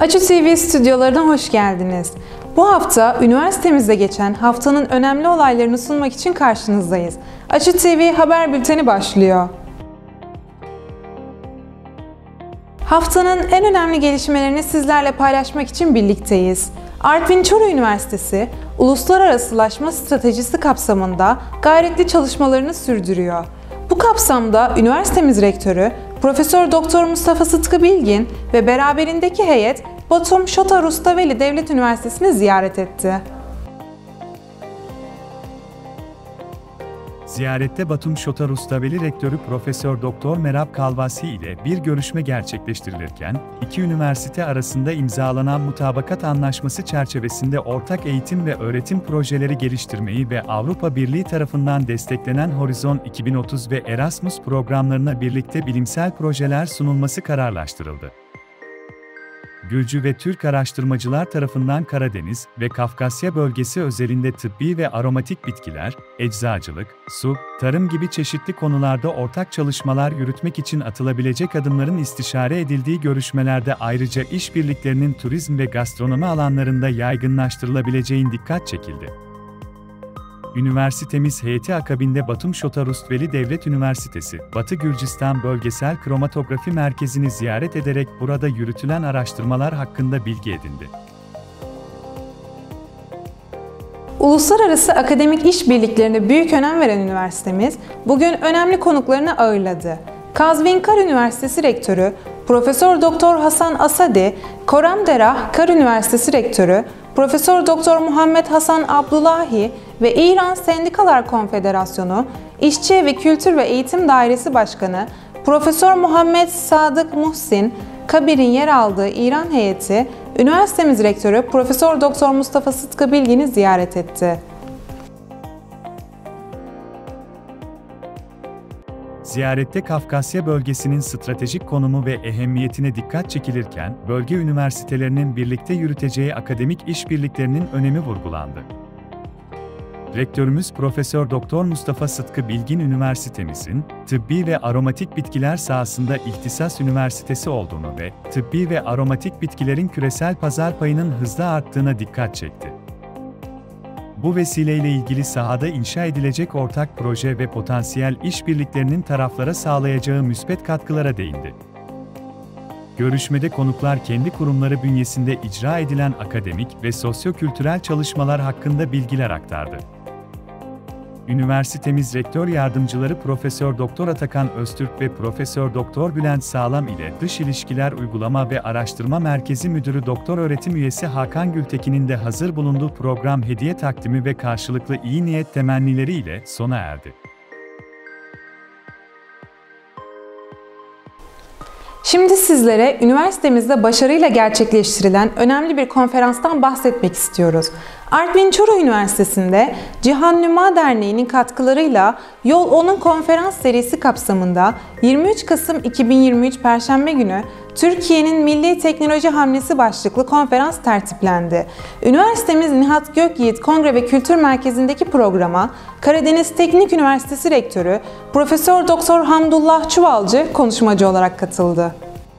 Açı TV stüdyolarına hoş geldiniz. Bu hafta üniversitemizde geçen haftanın önemli olaylarını sunmak için karşınızdayız. Açı TV haber bülteni başlıyor. Haftanın en önemli gelişmelerini sizlerle paylaşmak için birlikteyiz. Artvin Çoruh Üniversitesi, uluslararasılaşma stratejisi kapsamında gayretli çalışmalarını sürdürüyor. Bu kapsamda üniversitemiz rektörü Profesör Doktor Mustafa Sıtkı Bilgin ve beraberindeki heyet Batum Şota Rustaveli Devlet Üniversitesi'ni ziyaret etti. Ziyarette Batum Şota Rustaveli Rektörü Profesör Doktor Merab Kalvasi ile bir görüşme gerçekleştirilirken, iki üniversite arasında imzalanan mutabakat anlaşması çerçevesinde ortak eğitim ve öğretim projeleri geliştirmeyi ve Avrupa Birliği tarafından desteklenen Horizon 2030 ve Erasmus programlarına birlikte bilimsel projeler sunulması kararlaştırıldı. Gürcü ve Türk araştırmacılar tarafından Karadeniz ve Kafkasya bölgesi özelinde tıbbi ve aromatik bitkiler, eczacılık, su, tarım gibi çeşitli konularda ortak çalışmalar yürütmek için atılabilecek adımların istişare edildiği görüşmelerde ayrıca işbirliklerinin turizm ve gastronomi alanlarında yaygınlaştırılabileceğine dikkat çekildi. Üniversitemiz heyeti akabinde Batum Şota Rustaveli Devlet Üniversitesi, Batı Gürcistan Bölgesel Kromatografi Merkezi'ni ziyaret ederek burada yürütülen araştırmalar hakkında bilgi edindi. Uluslararası akademik işbirliklerine büyük önem veren üniversitemiz, bugün önemli konuklarını ağırladı. Kazvin Kar Üniversitesi Rektörü Profesör Doktor Hasan Asadi, Koram Derah Kar Üniversitesi Rektörü Profesör Doktor Muhammed Hasan Abdullahi ve İran Sendikalar Konfederasyonu İşçi ve Kültür ve Eğitim Dairesi Başkanı Profesör Muhammed Sadık Muhsin Kabir'in yer aldığı İran heyeti, üniversitemiz rektörü Profesör Doktor Mustafa Sıtkı Bilgin'i ziyaret etti. Ziyarette Kafkasya bölgesinin stratejik konumu ve ehemmiyetine dikkat çekilirken, bölge üniversitelerinin birlikte yürüteceği akademik işbirliklerinin önemi vurgulandı. Rektörümüz Profesör Doktor Mustafa Sıtkı Bilgin üniversitemizin tıbbi ve aromatik bitkiler sahasında ihtisas üniversitesi olduğunu ve tıbbi ve aromatik bitkilerin küresel pazar payının hızla arttığına dikkat çekti. Bu vesileyle ilgili sahada inşa edilecek ortak proje ve potansiyel işbirliklerinin taraflara sağlayacağı müspet katkılara değindi. Görüşmede konuklar kendi kurumları bünyesinde icra edilen akademik ve sosyo-kültürel çalışmalar hakkında bilgiler aktardı. Üniversitemiz Rektör Yardımcıları Profesör Doktor Atakan Öztürk ve Profesör Doktor Bülent Sağlam ile Dış İlişkiler Uygulama ve Araştırma Merkezi Müdürü Doktor Öğretim Üyesi Hakan Gültekin'in de hazır bulunduğu program hediye takdimi ve karşılıklı iyi niyet temennileri ile sona erdi. Şimdi sizlere üniversitemizde başarıyla gerçekleştirilen önemli bir konferanstan bahsetmek istiyoruz. Artvin Çoruh Üniversitesi'nde Cihan Nüma Derneği'nin katkılarıyla Yol 10'un konferans serisi kapsamında 23 Kasım 2023 Perşembe günü Türkiye'nin Milli Teknoloji Hamlesi başlıklı konferans tertiplendi. Üniversitemiz Nihat Gökyiğit Kongre ve Kültür Merkezi'ndeki programa Karadeniz Teknik Üniversitesi Rektörü Profesör Doktor Hamdullah Çuvalcı konuşmacı olarak katıldı.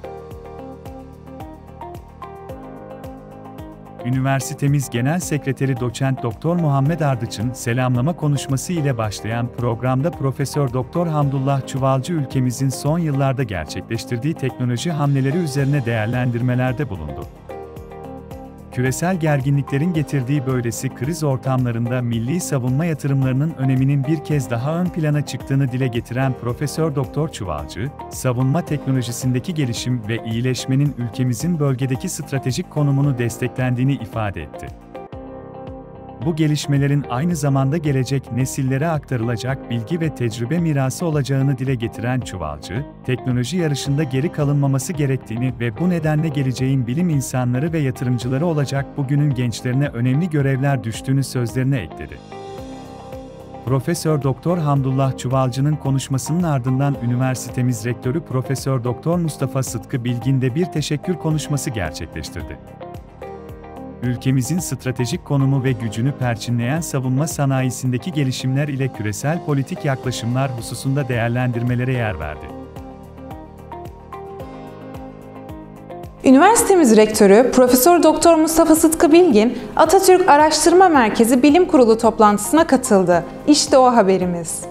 Üniversitemiz Genel Sekreteri Doçent Doktor Muhammed Ardıç'ın selamlama konuşması ile başlayan programda Profesör Doktor Hamdullah Çuvalcı ülkemizin son yıllarda gerçekleştirdiği teknoloji hamleleri üzerine değerlendirmelerde bulundu. Küresel gerginliklerin getirdiği böylesi kriz ortamlarında milli savunma yatırımlarının öneminin bir kez daha ön plana çıktığını dile getiren Profesör Doktor Çuvalcı, savunma teknolojisindeki gelişim ve iyileşmenin ülkemizin bölgedeki stratejik konumunu desteklendiğini ifade etti. Bu gelişmelerin aynı zamanda gelecek nesillere aktarılacak bilgi ve tecrübe mirası olacağını dile getiren Çuvalcı, teknoloji yarışında geri kalınmaması gerektiğini ve bu nedenle geleceğin bilim insanları ve yatırımcıları olacak bugünün gençlerine önemli görevler düştüğünü sözlerine ekledi. Profesör Doktor Hamdullah Çuvalcı'nın konuşmasının ardından üniversitemiz rektörü Profesör Doktor Mustafa Sıtkı Bilgin de bir teşekkür konuşması gerçekleştirdi. Ülkemizin stratejik konumu ve gücünü perçinleyen savunma sanayisindeki gelişimler ile küresel politik yaklaşımlar hususunda değerlendirmelere yer verdi. Üniversitemiz rektörü Profesör Doktor Mustafa Sıtkı Bilgin, Atatürk Araştırma Merkezi Bilim Kurulu toplantısına katıldı. İşte o haberimiz.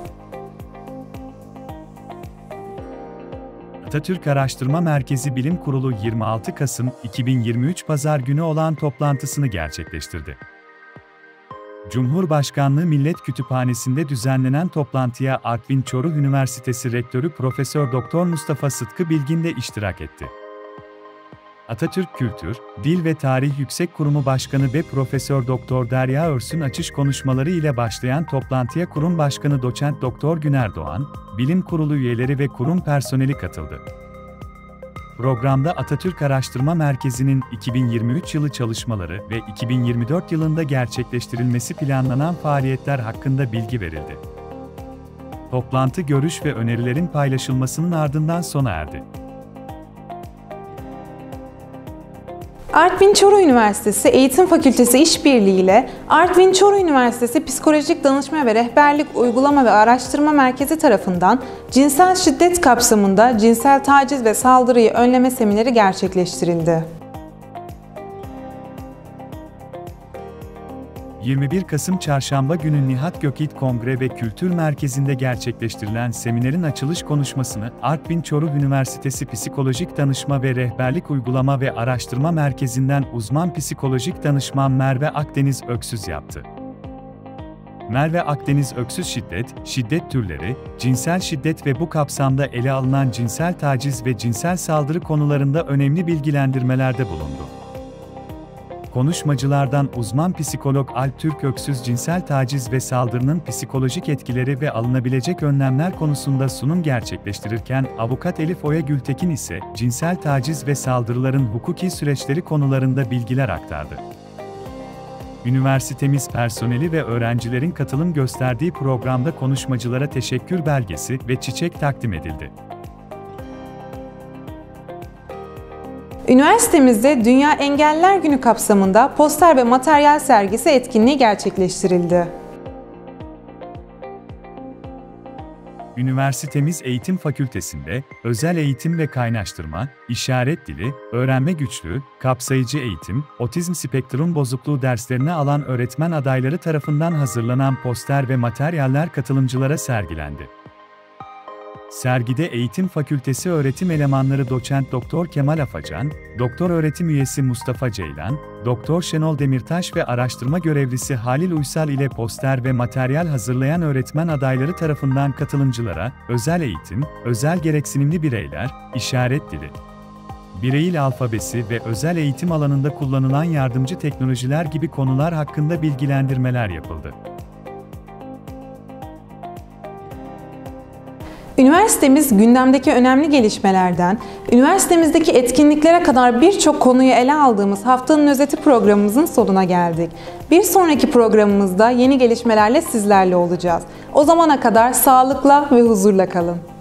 Atatürk Araştırma Merkezi Bilim Kurulu 26 Kasım 2023 Pazar günü olan toplantısını gerçekleştirdi. Cumhurbaşkanlığı Millet Kütüphanesi'nde düzenlenen toplantıya Artvin Çoruh Üniversitesi Rektörü Profesör Doktor Mustafa Sıtkı Bilgin de iştirak etti. Atatürk Kültür, Dil ve Tarih Yüksek Kurumu Başkanı ve Profesör Doktor Derya Örsün açış konuşmaları ile başlayan toplantıya Kurum Başkanı Doçent Doktor Güner Doğan, Bilim Kurulu üyeleri ve kurum personeli katıldı. Programda Atatürk Araştırma Merkezi'nin 2023 yılı çalışmaları ve 2024 yılında gerçekleştirilmesi planlanan faaliyetler hakkında bilgi verildi. Toplantı görüş ve önerilerin paylaşılmasının ardından sona erdi. Artvin Çoruh Üniversitesi Eğitim Fakültesi İşbirliği ile Artvin Çoruh Üniversitesi Psikolojik Danışma ve Rehberlik Uygulama ve Araştırma Merkezi tarafından cinsel şiddet kapsamında cinsel taciz ve saldırıyı önleme semineri gerçekleştirildi. 21 Kasım Çarşamba günü Nihat Gökit Kongre ve Kültür Merkezi'nde gerçekleştirilen seminerin açılış konuşmasını Artvin Çoruh Üniversitesi Psikolojik Danışma ve Rehberlik Uygulama ve Araştırma Merkezi'nden uzman psikolojik danışman Merve Akdeniz Öksüz yaptı. Merve Akdeniz Öksüz şiddet türleri, cinsel şiddet ve bu kapsamda ele alınan cinsel taciz ve cinsel saldırı konularında önemli bilgilendirmelerde bulundu. Konuşmacılardan uzman psikolog Alp Türk Öksüz cinsel taciz ve saldırının psikolojik etkileri ve alınabilecek önlemler konusunda sunum gerçekleştirirken avukat Elif Oya Gültekin ise cinsel taciz ve saldırıların hukuki süreçleri konularında bilgiler aktardı. Üniversitemiz personeli ve öğrencilerin katılım gösterdiği programda konuşmacılara teşekkür belgesi ve çiçek takdim edildi. Üniversitemizde Dünya Engelliler Günü kapsamında poster ve materyal sergisi etkinliği gerçekleştirildi. Üniversitemiz Eğitim Fakültesi'nde özel eğitim ve kaynaştırma, işaret dili, öğrenme güçlüğü, kapsayıcı eğitim, otizm spektrum bozukluğu derslerini alan öğretmen adayları tarafından hazırlanan poster ve materyaller katılımcılara sergilendi. Sergide Eğitim Fakültesi öğretim elemanları Doçent Doktor Kemal Afacan, Doktor öğretim üyesi Mustafa Ceylan, Doktor Şenol Demirtaş ve araştırma görevlisi Halil Uysal ile poster ve materyal hazırlayan öğretmen adayları tarafından katılımcılara özel eğitim, özel gereksinimli bireyler, işaret dili, Braille alfabesi ve özel eğitim alanında kullanılan yardımcı teknolojiler gibi konular hakkında bilgilendirmeler yapıldı. Üniversitemiz gündemdeki önemli gelişmelerden, üniversitemizdeki etkinliklere kadar birçok konuyu ele aldığımız haftanın özeti programımızın sonuna geldik. Bir sonraki programımızda yeni gelişmelerle sizlerle olacağız. O zamana kadar sağlıkla ve huzurla kalın.